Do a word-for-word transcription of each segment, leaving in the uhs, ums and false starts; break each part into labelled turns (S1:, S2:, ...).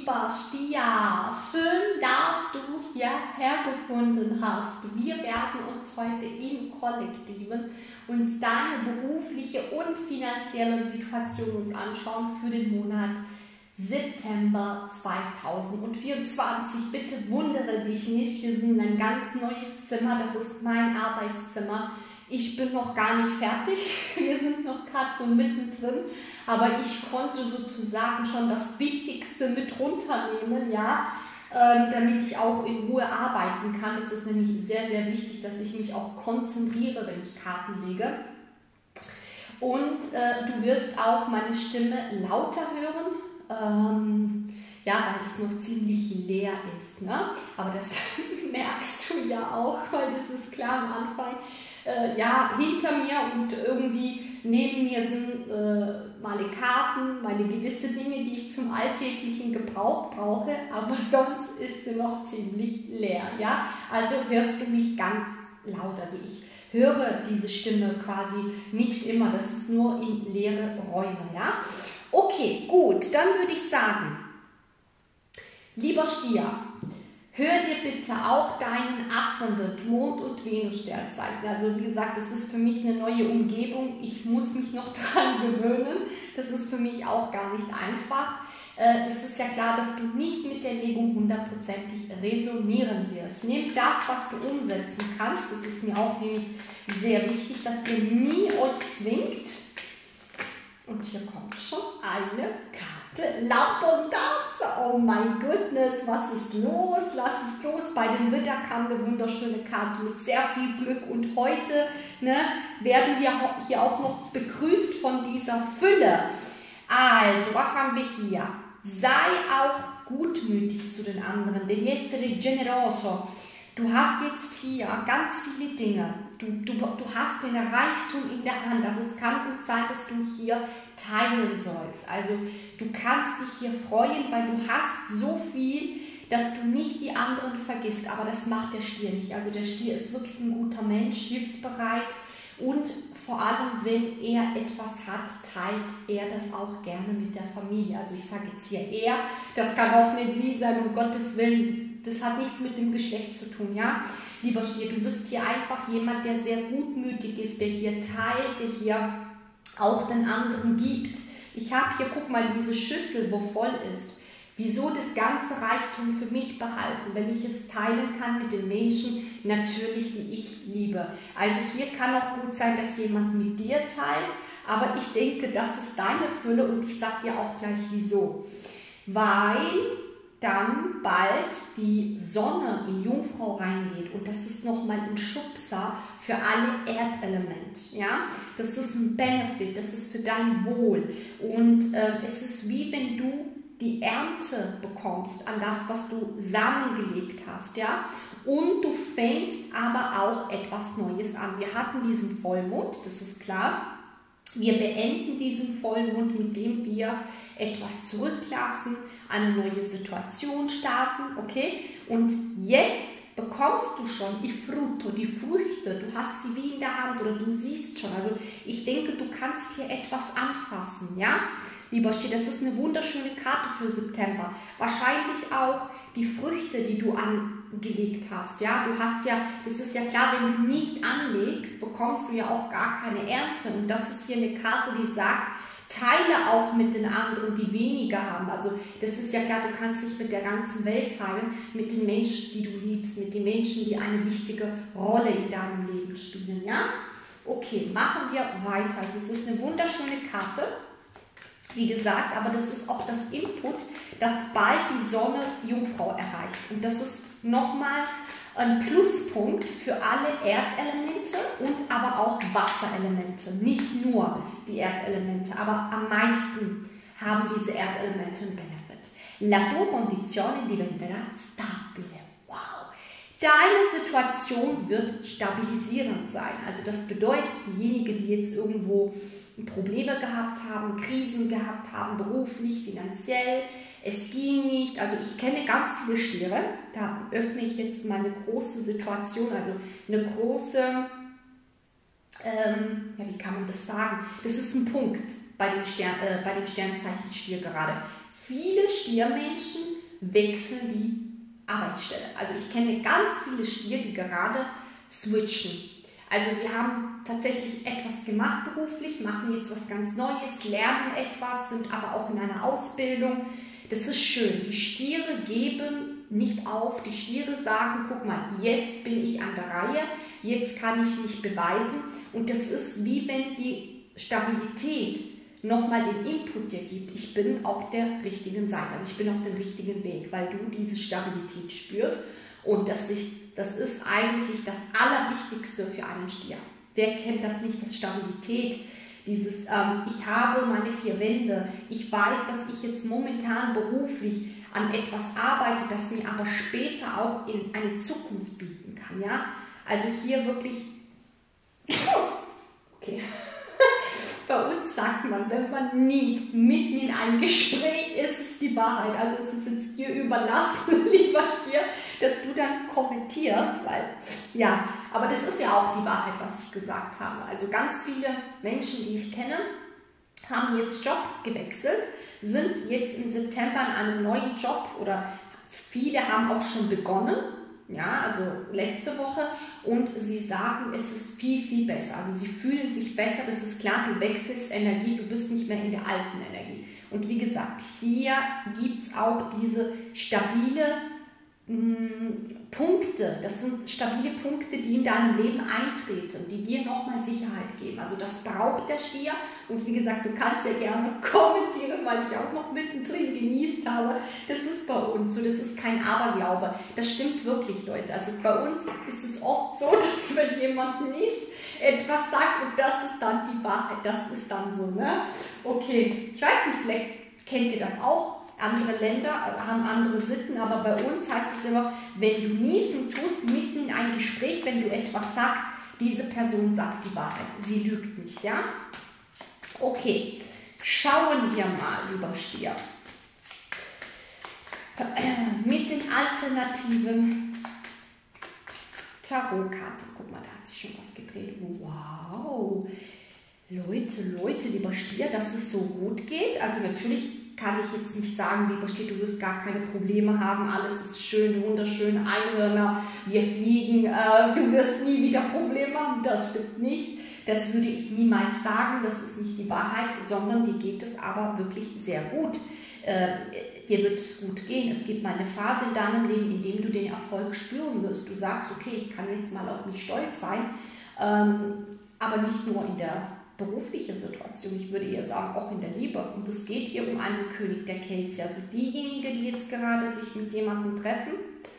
S1: lieber Stier, schön, dass du hierher gefunden hast. Wir werden uns heute im Kollektiven uns deine berufliche und finanzielle Situation uns anschauen für den Monat September zweitausendvierundzwanzig. Bitte wundere dich nicht, wir sind in ein ganz neues Zimmer, das ist mein Arbeitszimmer. Ich bin noch gar nicht fertig, wir sind noch gerade so mittendrin, aber ich konnte sozusagen schon das Wichtigste mit runternehmen, ja, ähm, damit ich auch in Ruhe arbeiten kann. Es ist nämlich sehr, sehr wichtig, dass ich mich auch konzentriere, wenn ich Karten lege. Und äh, du wirst auch meine Stimme lauter hören, ähm, ja, weil es noch ziemlich leer ist, ne? Aber das merkst du ja auch, weil das ist klar am Anfang. Äh, ja, hinter mir und irgendwie neben mir sind äh, meine Karten, meine gewisse Dinge, die ich zum alltäglichen Gebrauch brauche, aber sonst ist sie noch ziemlich leer, ja. Also hörst du mich ganz laut, also ich höre diese Stimme quasi nicht immer, das ist nur in leere Räume, ja. Okay, gut, dann würde ich sagen, lieber Stier, hör dir bitte auch deinen Aszendent, Mond- und Venus-Sternzeichen. Also wie gesagt, das ist für mich eine neue Umgebung. Ich muss mich noch dran gewöhnen. Das ist für mich auch gar nicht einfach. Es ist ja klar, dass du nicht mit der Legung hundertprozentig resonieren wirst. Nehmt das, was du umsetzen kannst. Das ist mir auch nämlich sehr wichtig, dass ihr nie euch zwingt. Und hier kommt schon eine Karte. Lampondazza. Oh mein Goodness, was ist los? Lass es los. Bei den Widder kam eine wunderschöne Karte mit sehr viel Glück. Und heute ne, werden wir hier auch noch begrüßt von dieser Fülle. Also, was haben wir hier? Sei auch gutmütig zu den anderen. Devi essere generoso. Du hast jetzt hier ganz viele Dinge. Du, du, du hast den Reichtum in der Hand. Also es kann gut sein, dass du hier teilen sollst. Also du kannst dich hier freuen, weil du hast so viel, dass du nicht die anderen vergisst. Aber das macht der Stier nicht. Also der Stier ist wirklich ein guter Mensch, hilfsbereit und vor allem, wenn er etwas hat, teilt er das auch gerne mit der Familie. Also ich sage jetzt hier er, das kann auch eine sie sein, um Gottes Willen. Das hat nichts mit dem Geschlecht zu tun, ja? Lieber Stier, du bist hier einfach jemand, der sehr gutmütig ist, der hier teilt, der hier auch den anderen gibt. Ich habe hier, guck mal, diese Schüssel, wo voll ist. Wieso das ganze Reichtum für mich behalten, wenn ich es teilen kann mit den Menschen, natürlich, die ich liebe. Also hier kann auch gut sein, dass jemand mit dir teilt, aber ich denke, das ist deine Fülle und ich sage dir auch gleich wieso. Weil dann bald die Sonne in Jungfrau reingeht und das ist nochmal ein Schubser für alle Erdelemente. Ja? Das ist ein Benefit, das ist für dein Wohl und äh, es ist wie wenn du die Ernte bekommst an das, was du Samen gelegt hast. Ja? Und du fängst aber auch etwas Neues an. Wir hatten diesen Vollmond, das ist klar. Wir beenden diesen Vollmond, mit dem wir etwas zurücklassen, eine neue Situation starten, okay? Und jetzt bekommst du schon die Frutto, die Früchte, du hast sie wie in der Hand oder du siehst schon, also ich denke, du kannst hier etwas anfassen, ja? Lieber Stier, das ist eine wunderschöne Karte für September. Wahrscheinlich auch die Früchte, die du angelegt hast, ja? Du hast ja, das ist ja klar, wenn du nicht anlegst, bekommst du ja auch gar keine Ernte und das ist hier eine Karte, die sagt, teile auch mit den anderen, die weniger haben. Also das ist ja klar, du kannst nicht mit der ganzen Welt teilen, mit den Menschen, die du liebst, mit den Menschen, die eine wichtige Rolle in deinem Leben spielen. Ja? Okay, machen wir weiter. Also es ist eine wunderschöne Karte, wie gesagt, aber das ist auch das Input, dass bald die Sonne Jungfrau erreicht. Und das ist nochmal ein Pluspunkt für alle Erdelemente und aber auch Wasserelemente. Nicht nur die Erdelemente, aber am meisten haben diese Erdelemente einen Benefit. La tua condizione diventerà stabile. Wow! Deine Situation wird stabilisierend sein. Also das bedeutet, diejenigen, die jetzt irgendwo Probleme gehabt haben, Krisen gehabt haben, beruflich, finanziell, es ging nicht, also ich kenne ganz viele Stiere, da öffne ich jetzt meine große Situation, also eine große, ähm, ja wie kann man das sagen, das ist ein Punkt bei dem, Stern, äh, bei dem Sternzeichen Stier gerade. viele Stiermenschen wechseln die Arbeitsstelle. Also ich kenne ganz viele Stier, die gerade switchen. Also sie haben tatsächlich etwas gemacht beruflich, machen jetzt was ganz Neues, lernen etwas, sind aber auch in einer Ausbildung. Das ist schön. Die Stiere geben nicht auf. Die Stiere sagen, guck mal, jetzt bin ich an der Reihe, jetzt kann ich mich beweisen. Und das ist wie wenn die Stabilität nochmal den Input dir gibt. Ich bin auf der richtigen Seite, also ich bin auf dem richtigen Weg, weil du diese Stabilität spürst. Und das, ich, das ist eigentlich das Allerwichtigste für einen Stier. Wer kennt das nicht, das Stabilität? Dieses, ähm, ich habe meine vier Wände, ich weiß, dass ich jetzt momentan beruflich an etwas arbeite, das mir aber später auch in eine Zukunft bieten kann. Ja? Also hier wirklich, okay. Bei uns sagt man, wenn man nicht mitten in einem Gespräch ist, ist die Wahrheit. Also es ist jetzt dir überlassen, lieber Stier, dass du dann kommentierst, weil, ja, aber das ist ja auch die Wahrheit, was ich gesagt habe. Also ganz viele Menschen, die ich kenne, haben jetzt Job gewechselt, sind jetzt im September in einem neuen Job oder viele haben auch schon begonnen. Ja, also letzte Woche, und sie sagen, es ist viel, viel besser. Also sie fühlen sich besser, das ist klar, du wechselst Energie, du bist nicht mehr in der alten Energie. Und wie gesagt, hier gibt es auch diese stabile mh, Punkte, das sind stabile Punkte, die in deinem Leben eintreten, die dir nochmal Sicherheit geben. Also das braucht der Stier, und wie gesagt, du kannst ja gerne kommentieren, weil ich auch noch mittendrin genießt habe. Das ist bei uns so, das ist kein Aberglaube, das stimmt wirklich, Leute. Also bei uns ist es oft so, dass wenn jemand nicht etwas sagt und das ist dann die Wahrheit, das ist dann so, ne? Okay, ich weiß nicht, vielleicht kennt ihr das auch. Andere Länder haben andere Sitten, aber bei uns heißt es immer, wenn du niesen tust, mitten in ein Gespräch, wenn du etwas sagst, diese Person sagt die Wahrheit. Sie lügt nicht, ja? Okay, schauen wir mal, lieber Stier. Mit den alternativen Tarotkarten. Guck mal, da hat sich schon was gedreht. Wow! Leute, Leute, lieber Stier, dass es so gut geht. Also natürlich kann ich jetzt nicht sagen, lieber Stier, du wirst gar keine Probleme haben, alles ist schön, wunderschön, Einhörner, wir fliegen, äh, du wirst nie wieder Probleme haben, das stimmt nicht. Das würde ich niemals sagen, das ist nicht die Wahrheit, sondern dir geht es aber wirklich sehr gut. Äh, dir wird es gut gehen. Es gibt mal eine Phase in deinem Leben, in dem du den Erfolg spüren wirst. Du sagst, okay, ich kann jetzt mal auf mich stolz sein, ähm, aber nicht nur in der berufliche Situation, ich würde eher sagen, auch in der Liebe. Und es geht hier um einen König der Kelche. Also diejenigen, die jetzt gerade sich mit jemandem treffen,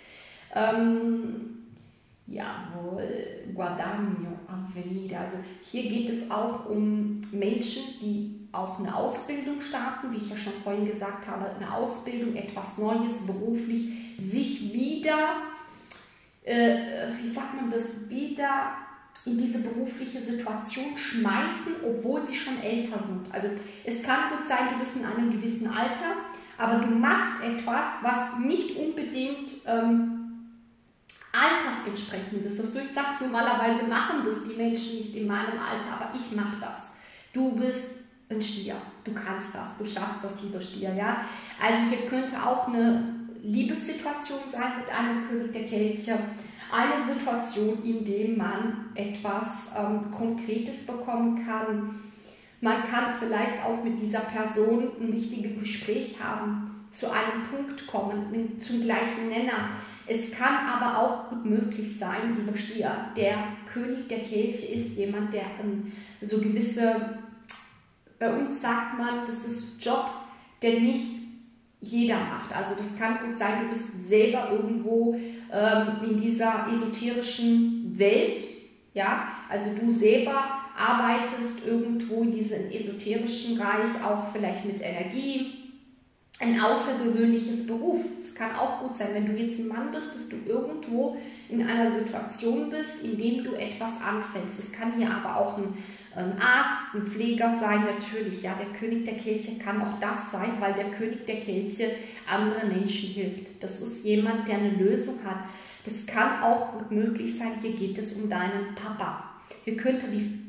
S1: ähm, jawohl, Guadagno, Avenida. Also hier geht es auch um Menschen, die auch eine Ausbildung starten, wie ich ja schon vorhin gesagt habe, eine Ausbildung, etwas Neues, beruflich, sich wieder, äh, wie sagt man das, wieder in diese berufliche Situation schmeißen, obwohl sie schon älter sind. Also es kann gut sein, du bist in einem gewissen Alter, aber du machst etwas, was nicht unbedingt ähm, altersentsprechend ist. Also ich sage es normalerweise, machen das die Menschen nicht in meinem Alter, aber ich mache das. Du bist ein Stier, du kannst das, du schaffst das, lieber Stier. Ja? Also hier könnte auch eine Liebessituation sein mit einem König der Kelche. Eine Situation, in der man etwas ähm, Konkretes bekommen kann. Man kann vielleicht auch mit dieser Person ein wichtiges Gespräch haben, zu einem Punkt kommen, zum gleichen Nenner. Es kann aber auch gut möglich sein, lieber Stier, der König der Kelche ist jemand, der ähm, so gewisse, bei uns sagt man, das ist Job, der nicht jeder macht. Also das kann gut sein, du bist selber irgendwo ähm, in dieser esoterischen Welt, ja, also du selber arbeitest irgendwo in diesem esoterischen Reich, auch vielleicht mit Energie, ein außergewöhnliches Beruf. Es kann auch gut sein, wenn du jetzt ein Mann bist, dass du irgendwo in einer Situation bist, in dem du etwas anfängst. Es kann hier aber auch ein ein Arzt, ein Pfleger sein, natürlich, ja, der König der Kelche kann auch das sein, weil der König der Kelche anderen Menschen hilft. Das ist jemand, der eine Lösung hat. Das kann auch gut möglich sein, hier geht es um deinen Papa. Hier könnte die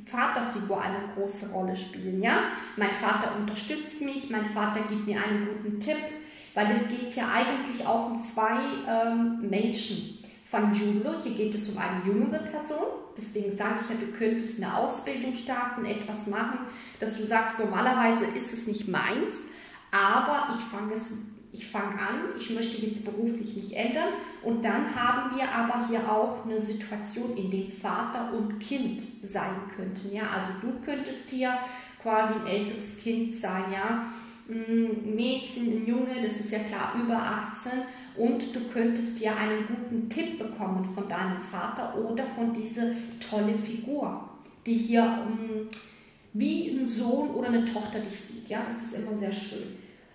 S1: Vaterfigur eine große Rolle spielen. Ja? Mein Vater unterstützt mich, mein Vater gibt mir einen guten Tipp, weil es geht ja eigentlich auch um zwei ähm, Menschen. Von Julo, hier geht es um eine jüngere Person, deswegen sage ich ja, du könntest eine Ausbildung starten, etwas machen, dass du sagst, normalerweise ist es nicht meins, aber ich fange es Ich fange an, ich möchte jetzt beruflich mich ändern und dann haben wir aber hier auch eine Situation, in der Vater und Kind sein könnten. Ja? Also du könntest hier quasi ein älteres Kind sein, ja? Ein Mädchen, ein Junge, das ist ja klar über achtzehn und du könntest hier einen guten Tipp bekommen von deinem Vater oder von dieser tolle Figur, die hier um, wie ein Sohn oder eine Tochter dich sieht. Ja? Das ist immer sehr schön.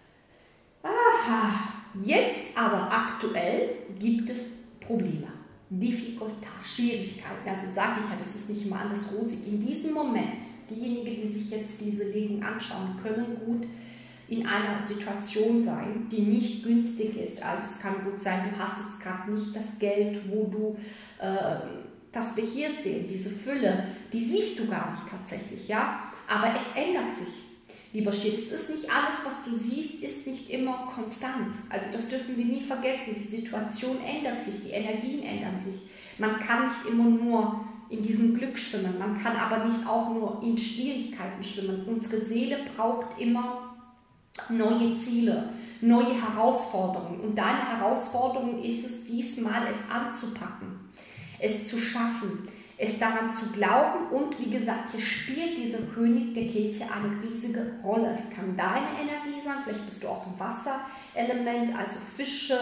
S1: Aha, jetzt aber aktuell gibt es Probleme, Difficultà, Schwierigkeiten. Also sage ich ja, das ist nicht immer alles rosig. In diesem Moment, diejenigen, die sich jetzt diese Legung anschauen, können gut in einer Situation sein, die nicht günstig ist. Also es kann gut sein, du hast jetzt gerade nicht das Geld, wo du, äh, das wir hier sehen, diese Fülle, die siehst du gar nicht tatsächlich, ja. Aber es ändert sich. Lieber Stier, es ist nicht alles, was du siehst, ist nicht immer konstant. Also das dürfen wir nie vergessen. Die Situation ändert sich, die Energien ändern sich. Man kann nicht immer nur in diesem Glück schwimmen, man kann aber nicht auch nur in Schwierigkeiten schwimmen. Unsere Seele braucht immer neue Ziele, neue Herausforderungen. Und deine Herausforderung ist es, diesmal es anzupacken, es zu schaffen, es daran zu glauben und wie gesagt, hier spielt dieser König der Kelche eine riesige Rolle. Es kann deine Energie sein, vielleicht bist du auch ein Wasserelement, also Fische,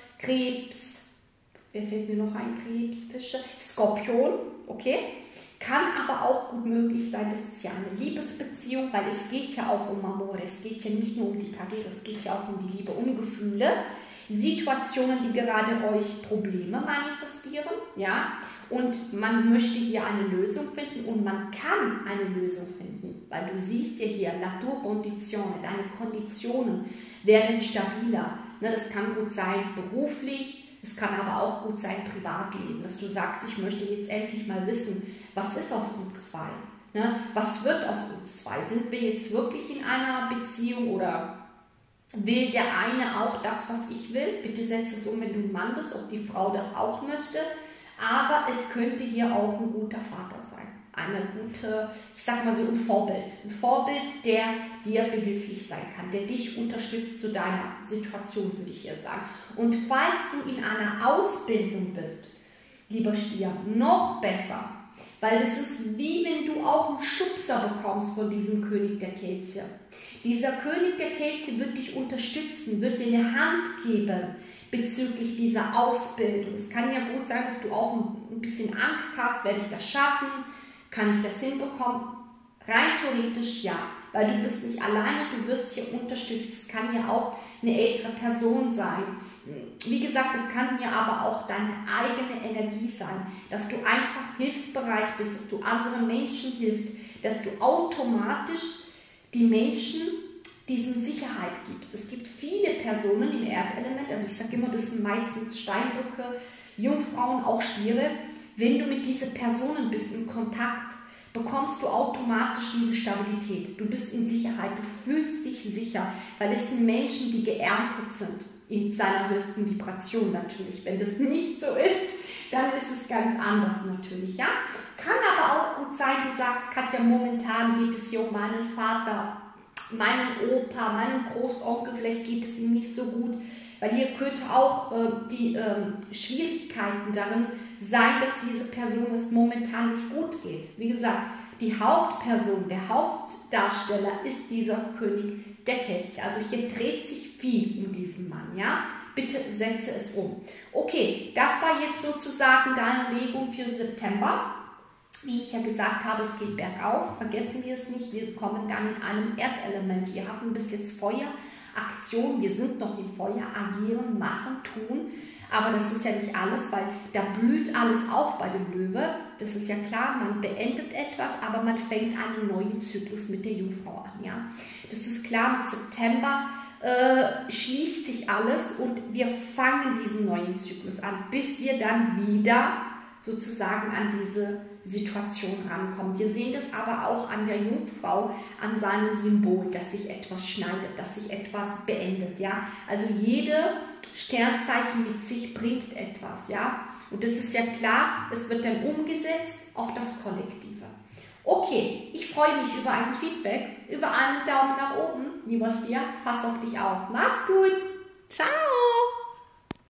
S1: Krebs, wer fällt mir noch ein? Krebs, Fische, Skorpion, okay? Kann aber auch gut möglich sein, das ist ja eine Liebesbeziehung, weil es geht ja auch um Amore, es geht ja nicht nur um die Karriere, es geht ja auch um die Liebe, um Gefühle, Situationen, die gerade euch Probleme manifestieren, ja, und man möchte hier eine Lösung finden und man kann eine Lösung finden, weil du siehst ja hier, Naturkonditionen, deine Konditionen werden stabiler, ne, das kann gut sein beruflich, es kann aber auch gut sein Privatleben, dass du sagst, ich möchte jetzt endlich mal wissen, was ist aus uns zwei, ne, was wird aus uns zwei, sind wir jetzt wirklich in einer Beziehung oder will der eine auch das, was ich will? Bitte setze es um, wenn du ein Mann bist, ob die Frau das auch möchte. Aber es könnte hier auch ein guter Vater sein. Eine gute, ich sag mal so ein Vorbild. Ein Vorbild, der dir behilflich sein kann, der dich unterstützt zu deiner Situation, würde ich hier sagen. Und falls du in einer Ausbildung bist, lieber Stier, noch besser. Weil es ist wie wenn du auch einen Schubser bekommst von diesem König der Kelche. Dieser König der Kelche wird dich unterstützen, wird dir eine Hand geben bezüglich dieser Ausbildung. Es kann ja gut sein, dass du auch ein bisschen Angst hast, werde ich das schaffen, kann ich das hinbekommen? Rein theoretisch ja, weil du bist nicht alleine, du wirst hier unterstützt. Es kann ja auch eine ältere Person sein. Wie gesagt, es kann ja aber auch deine eigene Energie sein, dass du einfach hilfsbereit bist, dass du anderen Menschen hilfst, dass du automatisch die Menschen diesen Sicherheit gibst. Es gibt viele Personen im Erdelement, also ich sage immer, das sind meistens Steinböcke, Jungfrauen, auch Stiere. Wenn du mit diesen Personen bist, in Kontakt, bekommst du automatisch diese Stabilität. Du bist in Sicherheit, du fühlst dich sicher, weil es sind Menschen, die geerntet sind in seiner höchsten Vibration natürlich. Wenn das nicht so ist, dann ist es ganz anders natürlich, ja. Kann aber auch gut sein, du sagst, Katja, momentan geht es hier um meinen Vater, meinen Opa, meinen Großonkel, vielleicht geht es ihm nicht so gut, weil hier könnte auch äh, die äh, Schwierigkeiten darin sein, dass diese Person es momentan nicht gut geht. Wie gesagt, die Hauptperson, der Hauptdarsteller ist dieser König der Kelche. Also hier dreht sich viel um diesen Mann, ja. Bitte setze es um. Okay, das war jetzt sozusagen deine Legung für September. Wie ich ja gesagt habe, es geht bergauf. Vergessen wir es nicht, wir kommen dann in einem Erdelement. Wir hatten bis jetzt Feuer, Aktion, wir sind noch im Feuer, agieren, machen, tun. Aber das ist ja nicht alles, weil da blüht alles auf bei dem Löwe. Das ist ja klar, man beendet etwas, aber man fängt einen neuen Zyklus mit der Jungfrau an. Ja? Das ist klar, mit September äh, schließt sich alles und wir fangen diesen neuen Zyklus an, bis wir dann wieder sozusagen an diese Situation rankommt. Wir sehen das aber auch an der Jungfrau, an seinem Symbol, dass sich etwas schneidet, dass sich etwas beendet. Ja? Also jede Sternzeichen mit sich bringt etwas. Ja? Und das ist ja klar, es wird dann umgesetzt auf das Kollektive. Okay, ich freue mich über ein Feedback, über einen Daumen nach oben. Lieber Stier, pass auf dich auf. Mach's gut. Ciao.